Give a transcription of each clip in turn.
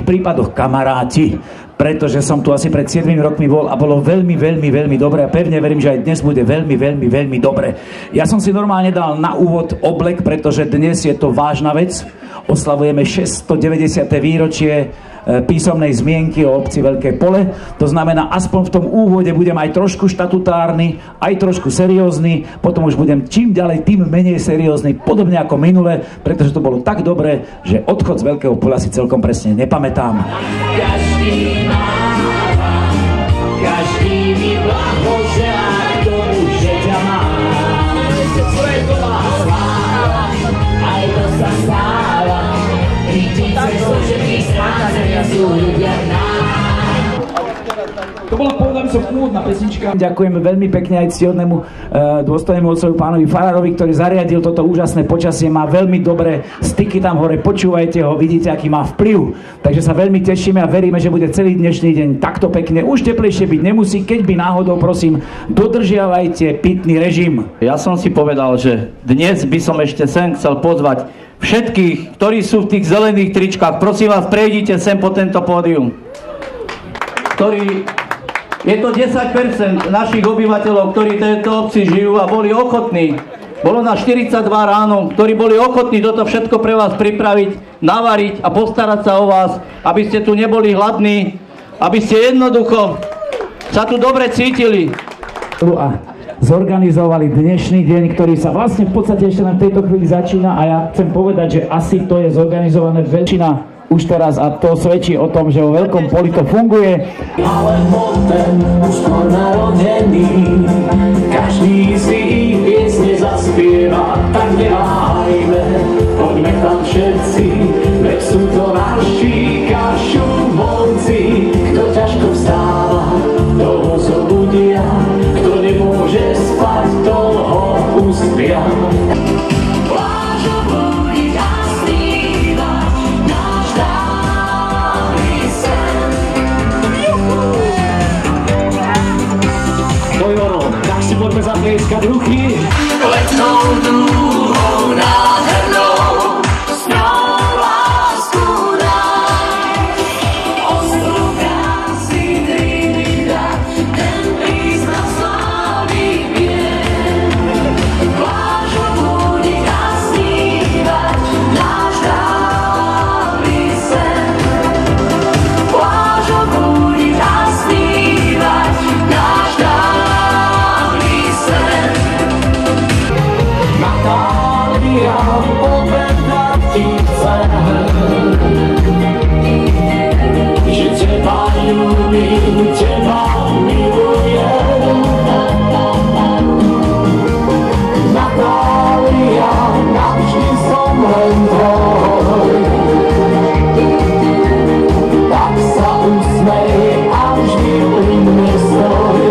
prípadoch kamaráti, pretože som tu asi pred 7 rokmi bol a bolo veľmi, veľmi, veľmi dobre a pevne verím, že aj dnes bude veľmi, veľmi, veľmi dobre. Ja som si normálne dal na úvod oblek, pretože dnes je to vážna vec. Oslavujeme 690. výročie písomnej zmienky o obci Veľké Pole. To znamená, aspoň v tom úvode budem aj trošku štatutárny, aj trošku seriózny, potom už budem čím ďalej, tým menej seriózny, podobne ako minule, pretože to bolo tak dobre, že odchod z Veľkého Pola si celkom presne nepamätám. Každý máva, každý mi blahoželá k tomu, že ťa má. Co je to má sláva, aj to sa stáva. To bola povedal som úvodná pesnička. Ďakujem veľmi pekne aj ctihodnému dôstojnému otcovi pánovi farárovi, ktorý zariadil toto úžasné počasie. Má veľmi dobré styky tam hore, počúvajte ho, vidíte, aký má vplyv. Takže sa veľmi tešíme a veríme, že bude celý dnešný deň takto pekne. Už teplejšie byť nemusí, keď by náhodou, prosím, dodržiavajte pitný režim. Ja som si povedal, že dnes by som ešte sem chcel pozvať všetkých, ktorí sú v tých zelených tričkách. Prosím vás, prejdite sem po tento pódium. Je to 10% našich obyvateľov, ktorí v tejto obci žijú a boli ochotní. Bolo na 42 ráno, ktorí boli ochotní toto všetko pre vás pripraviť, navariť a postarať sa o vás, aby ste tu neboli hladní, aby ste jednoducho sa tu dobre cítili. A zorganizovali dnešný deň, ktorý sa vlastne v podstate ešte len v tejto chvíli začína a ja chcem povedať, že asi to je zorganizované väčšina už teraz a to svedčí o tom, že vo Veľkom Poli to funguje. Ale ten už skôr narodený, každý si ich piesne zaspieva, tak neváhajme, poďme tam všetci, veď sú to naši kašumovci, kto ťažko vstáva, toho zobudia, kto nemôže spať, toho uspia. Poďme zaplieskať ruky. Letnou dúhou nádhernou snou lásku daj. Ostru krásy Trinidad, ten príznav slávy viem. Plážu bude a snívať náš dávny sen. Plážu bude a snívať náš dávny Natália, povedať ti chcem, že teba ľúbim, teba milujem. Natália, navždy som len tvoj, tak sa usmej a vždy pri mne stoj.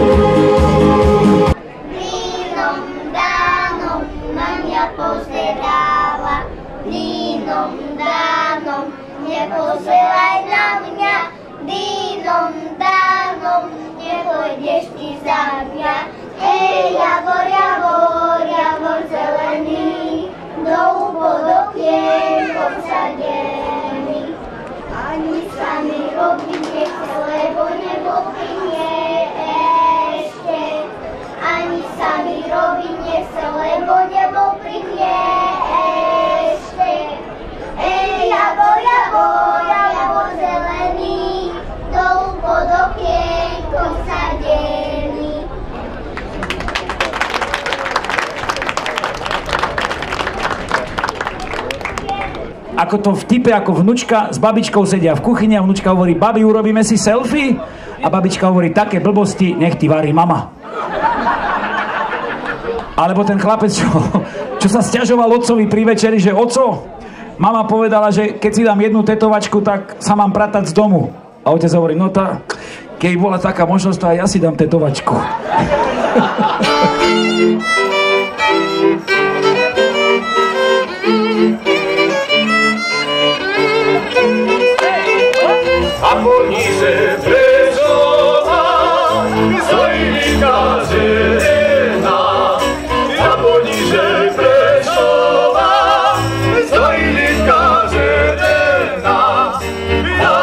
Nepozeraj na mňa, dýnom dánom, nepôjdeš ty za mňa. Hej, javor, javor, javor zelený, dolu pod okienkom sadený. Ani sa mi robiť nechce, lebo nebo pri mne ešte. Ani sa mi robiť nechce, lebo nebo pri mne ešte. Ej, javor, javor, javor zelený, dolu pod okienkom sadený. Ako to vtipe, ako vnučka s babičkou sedia v kuchyni a vnučka hovorí, babi, urobíme si selfie? A babička hovorí, také blbosti, nech ti varí mama. Alebo ten chlapec, čo sa sťažoval otcovi pri večeri, že oco, mama povedala, že keď si dám jednu tetovačku, tak sa mám pratať z domu. A otec hovorí, no tá, keď bola taká možnosť, to aj ja si dám tetovačku. A poniže Prešova stojí litka zelená. A poniže Prešova stojí litka zelená.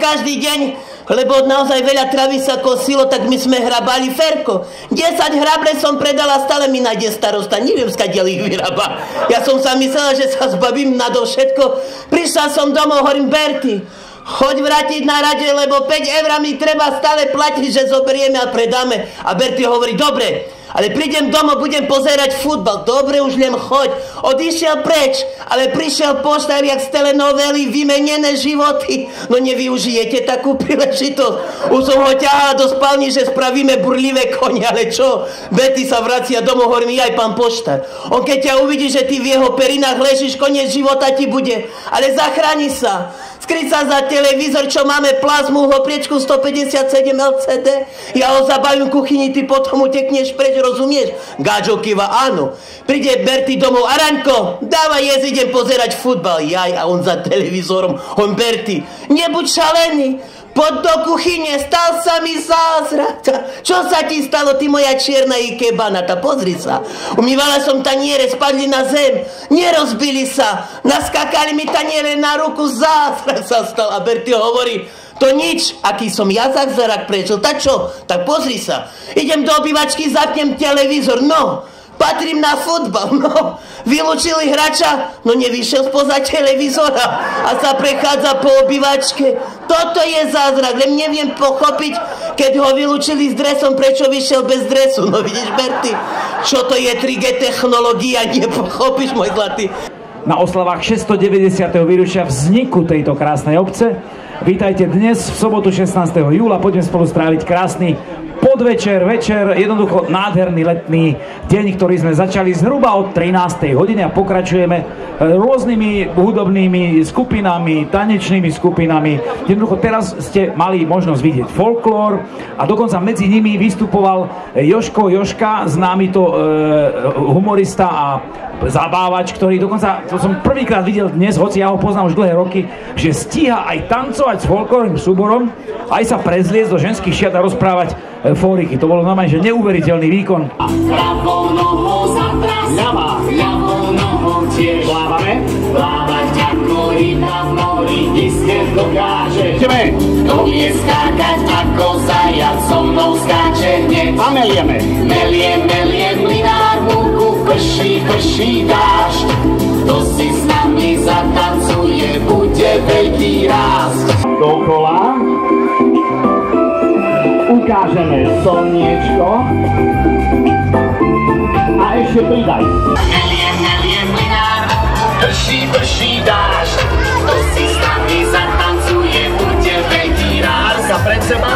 každý deň, lebo naozaj veľa travy sa kosilo, tak my sme hrabali ferko. 10 hrable som predala, stále mi nájde starosta, neviem, skadiaľ ich vyrába. Ja som sa myslela, že sa zbavím nadovšetko. Prišla som domov, hovorím, Berti, choď vrátiť na rade, lebo 5 eur mi treba stále platiť, že zoberieme a predáme. A Berti hovorí, dobre, ale prídem domov, budem pozerať futbal. Dobre, už len choď. Odišiel preč, ale prišiel poštár, jak z telenovely, vymenené životy. No nevyužijete takú príležitosť. Už som ho ťahal do spálni, že spravíme burlivé kone, ale čo? Betty sa vracia domov, hovorím, aj pán poštár. On keď ťa uvidí, že ty v jeho perinách ležíš, koniec života ti bude. Ale zachráni sa. Skryť sa za televízor, čo máme plazmu, hopriečku 157 LCD. Ja ho zabavím v kuchyni, ty potom utekneš preč, rozumieš? Gáčo kýva, áno. Príde Berti domov, Aranko, dávaj jesť, idem pozerať futbal. Jaj, a on za televízorom, on Berti, nebuď šalený. Poď do kuchyne, stal sa mi zázrak. Čo sa ti stalo, ty moja čierna ikebanata? Pozri sa. Umývala som taniere, spadli na zem. Nerozbili sa. Naskakali mi taniere na ruku, zázrak sa stal. A Berti hovorí, to nič, aký som ja zázrak prežil. Tak čo? Tak pozri sa. Idem do obývačky, zapnem televízor. No, patrím na futbal. No, vylúčili hráča, no nevyšiel spoza televízora a sa prechádza po obývačke. Toto je zázrak, len neviem pochopiť, keď ho vylúčili s dresom, prečo vyšiel bez dresu. No vidíš, Berti, čo to je 3G technológia, nepochopíš, môj zlatý. Na oslavách 690. výročia vzniku tejto krásnej obce vítajte dnes v sobotu 16. júla, poďme spolu stráviť krásny podvečer, večer, jednoducho nádherný letný deň, ktorý sme začali zhruba od 13. hodiny a pokračujeme rôznymi hudobnými skupinami, tanečnými skupinami. Jednoducho teraz ste mali možnosť vidieť folklór a dokonca medzi nimi vystupoval Jožko Jožka, známy to humorista a zabávač, ktorý dokonca, to som prvýkrát videl dnes, hoci ja ho poznám už dlhé roky, že stíha aj tancovať s folklórnym súborom, aj sa prezliecť do ženských šiat a rozprávať fóriky. To bolo normálne, že neuveriteľný výkon. Pravou nohou zatras, ľavou nohou tiež. Plávame? Plávať ako ryba v mori, iste dokáže. Ideme! Kto vie skákať ako zajac, so mnou skáče hneď. A melieme. Melie mlinár múku, prší dážď. Kto si s nami zatancuje, bude veľký rásť. Dokola. Ukážeme slniečko a ešte pridaj. Melie mlinár, prší dážď. Kto si s nami zatancuje, bude veľký rásť. Ruka pred seba.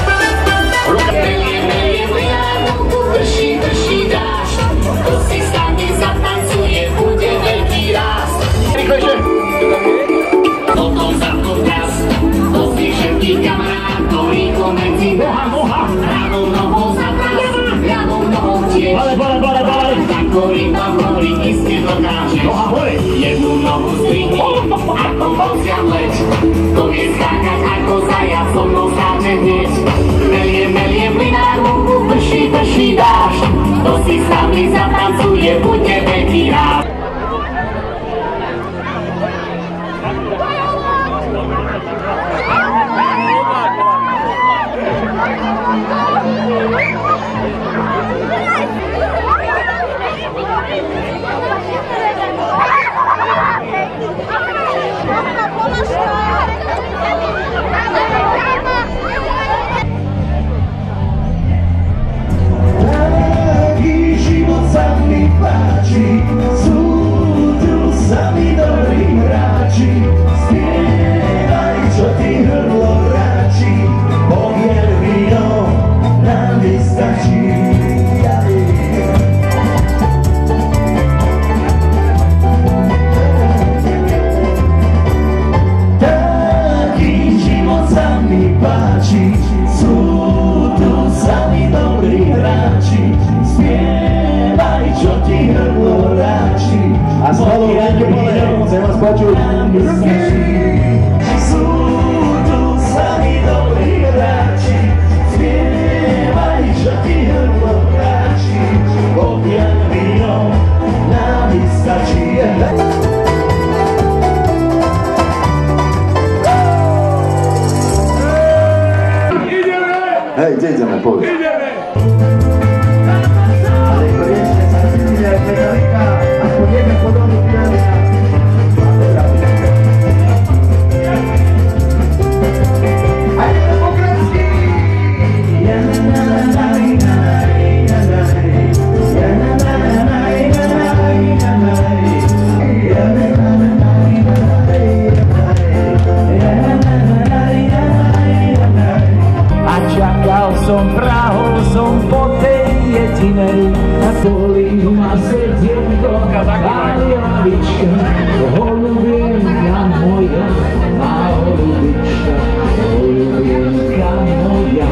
Melie mlinár, prší dážď. Kto si s nami zatancuje, bude veľký rásť. Rýchlejšie. Toto za to raz, to si všetký kamarát, ktorý medzi noha, pravou nohou zatras, ľavou nohou tiež. Bale. Ako ryba v mori, iste dokáže. Noha hore. Jednu nohu zdvihni, ako vozia leď. To vie skákať ako zajac, so mnou skáče hneď. Melie mlinár múku, prší dážď. To si s nami zatancuje, bude veľký rád. Taký život sa mi páči, sú tu sami dobrí hráči, spievaj, čo ti hrdlo hráči, pomier víno nám vystačí. Taký život sa mi páči, sú tu sami dobrí hráči, spievaj, čo ti hrdlo hráči, a spolu chcem vás počuť. Sú tu sami dobrí hráči, spievaj, čo ti hrdlo hráči, popiaľ víno nám vystačí. spolu. Ale konečne sa cítili aj Metallica, aspoň jeden podobný finálny na a ideme po krásky! A čakal som, prahol som po tej jedinej a boli ma srdienko a lavička, holubienka moja, a holubička, holubienka moja,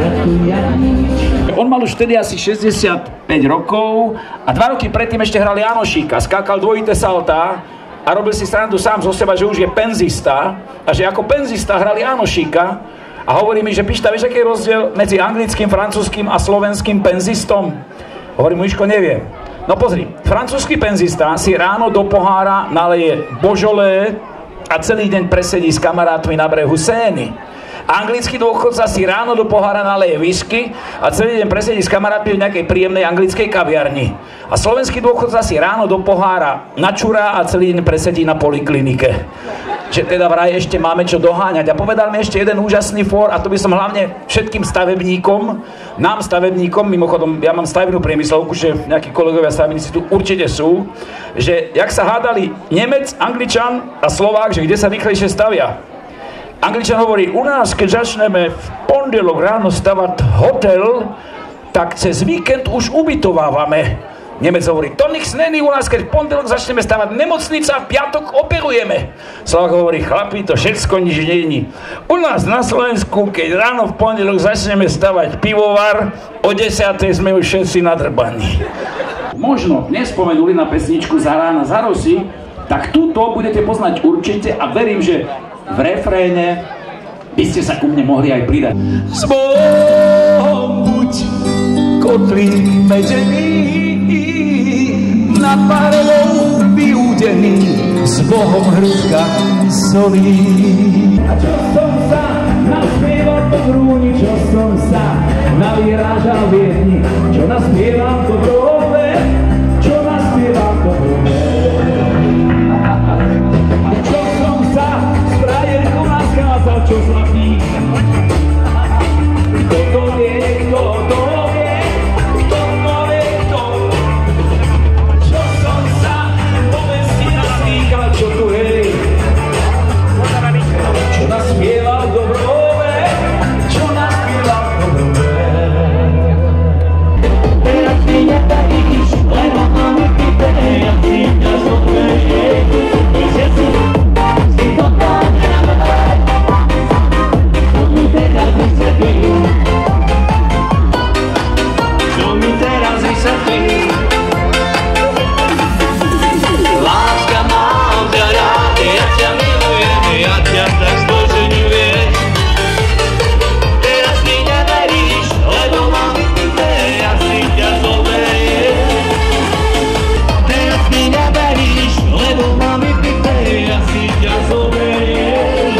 ratujanička. On mal už vtedy asi 65 rokov a 2 roky predtým ešte hral Janošíka, skákal dvojité saltá a robil si srandu sám zo seba, že už je penzista a že ako penzista hral Janošíka. A hovorí mi, že Pišta, vieš, aký je rozdiel medzi anglickým, francúzským a slovenským penzistom? Hovorí mu, Miško, neviem. No pozri, francúzsky penzista si ráno do pohára naleje božolé a celý deň presedí s kamarátmi na brehu Sény. Anglický dôchodca si ráno do pohára naleje whisky a celý deň presedí s kamarátmi v nejakej príjemnej anglickej kaviarni. A slovenský dôchodca si ráno do pohára načurá a celý deň presedí na poliklinike. Že teda vraj ešte máme čo doháňať. A povedal mi ešte jeden úžasný fór, a to by som hlavne všetkým stavebníkom, nám stavebníkom, mimochodom, ja mám stavebnú priemyslovku, že nejakí kolegovia stavebníci tu určite sú, že jak sa hádali Nemec, Angličan a Slovák, že kde sa rýchlejšie stavia. Angličan hovorí, u nás, keď začneme v pondelok ráno stavať hotel, tak cez víkend už ubytovávame. Nemec hovorí, to nič není u nás, keď v pondelok začneme stavať nemocnica, v piatok operujeme. Slovák hovorí, chlapi, to všetko nič není. U nás na Slovensku, keď ráno v pondelok začneme stavať pivovar, o 10:00 sme už všetci nadrbaní. Možno nespomenuli na pesničku Za rána za rosy, tak túto budete poznať určite a verím, že v refréne by ste sa ku mne mohli aj pridať. S Bohom buď kotlík medený, nad parelou vyúdený, s Bohom hrudka solí. A čo som sa naspieval po Grúni, čo som sa navyrážal v Viedni, čo naspieval po Brove, čo naspieval po Brove. A čo som sa s frajerkou naskázal, čo zlatý. Kto to vie, kto to vie, kto to vie, kto. Čo som sa po vesti nastýkal, čo tu hej. Čo naspieval do Brove, čo naspieval do Brove. Teraz mi nedaríš, lebo máme pité, ja si ťa zodberie. Že si to tam nenavedaj, čo mi teraz vysvetlí. Čo mi teraz vysvetlí. Láska mám ťa rád, ja ťa milujem, ja ťa tak zbožňujem. Teraz mi neveríš, lebo mám vypité, ja si ťa zoberiem. Teraz mi neveríš, lebo mám vypité, ja si ťa zoberiem.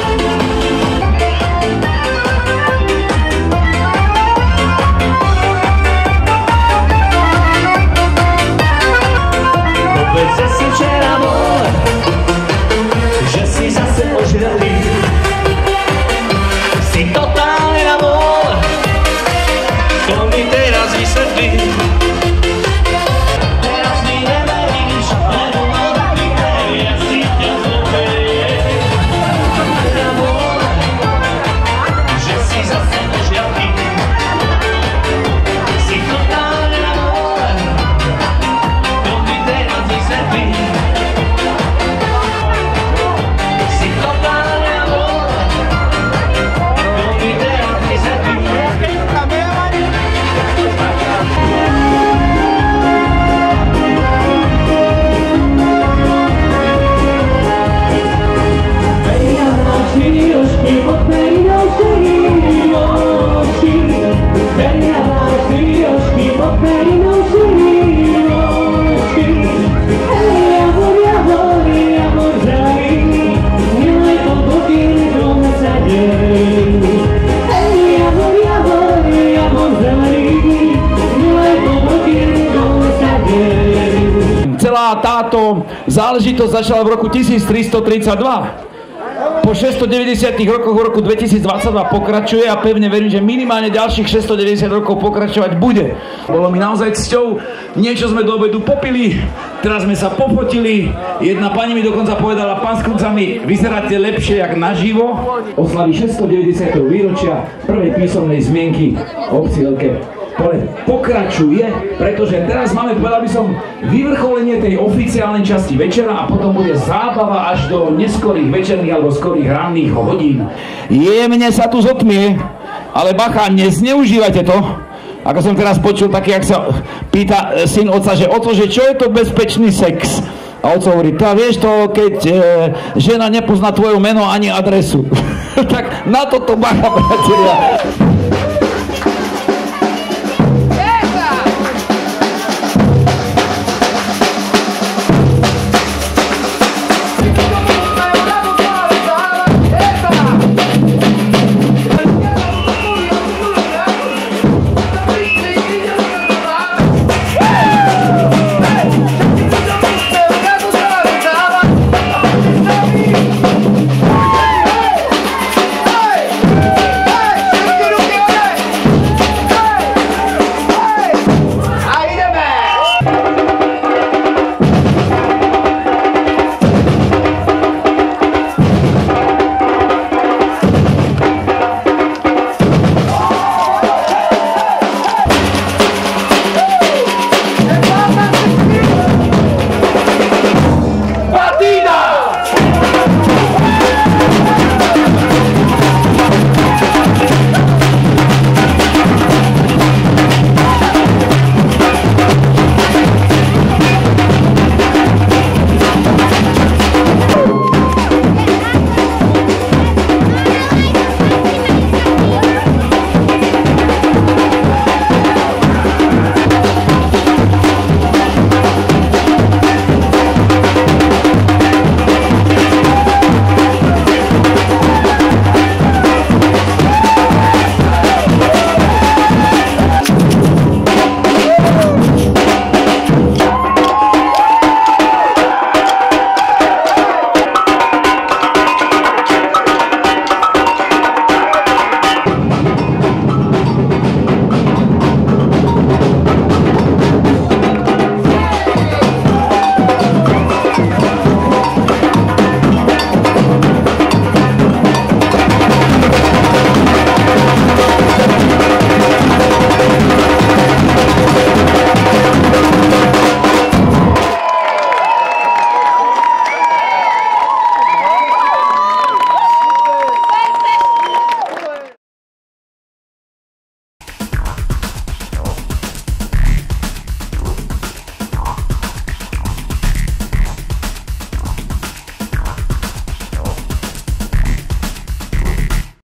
táto záležitosť začala v roku 1332. Po 690 rokoch v roku 2022 pokračuje a pevne verím, že minimálne ďalších 690 rokov pokračovať bude. Bolo mi naozaj cťou, niečo sme do obedu popili, teraz sme sa popotili, jedna pani mi dokonca povedala, pán Skrúca, mi vyzeráte lepšie jak naživo. Oslaví 690. výročia prvej písomnej zmienky o obci Veľké Pole pokračuje, pretože teraz máme, povedal by som, vyvrcholenie tej oficiálnej časti večera a potom bude zábava až do neskorých večerných alebo skorých ranných hodín. Jemne sa tu zotmie, ale bacha, nezneužívajte to. Ako som teraz počul taký, ak sa pýta syn otca, že oco, že čo je to bezpečný sex? A oco hovorí, tá vieš to, keď žena nepozná tvoje meno ani adresu. Tak na toto bacha, priatelia.